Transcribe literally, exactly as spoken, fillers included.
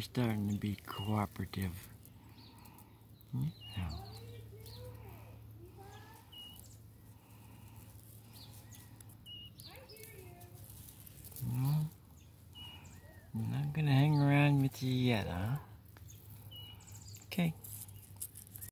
starting to be cooperative. Yeah. Well, I'm not gonna hang around with you yet, huh? Okay.